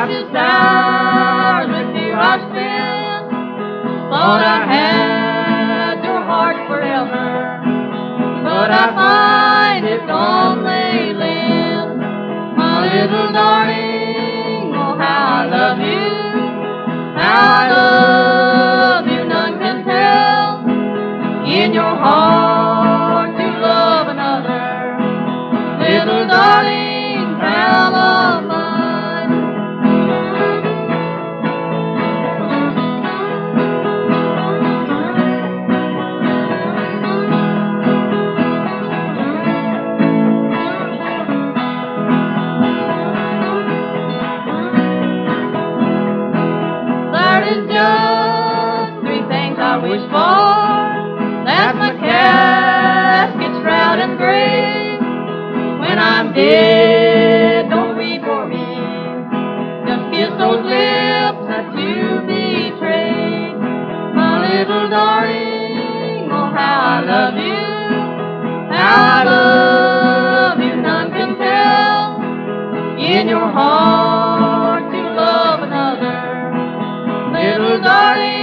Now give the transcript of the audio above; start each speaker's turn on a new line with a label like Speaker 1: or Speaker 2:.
Speaker 1: Countless hours with you I've spent. Thought I had your heart forever, but I find it's only lent. My little darling, oh how I love you, how I love you, none can tell. In your heart to love another, little darling, pal of mine. There's just three things I wish for. That's my casket, shroud, and grave. When I'm dead, don't weep for me. Just kiss those lips that you betrayed. My little darling, oh how I love you, how I love you, none can tell. In your heart to love another, little darling.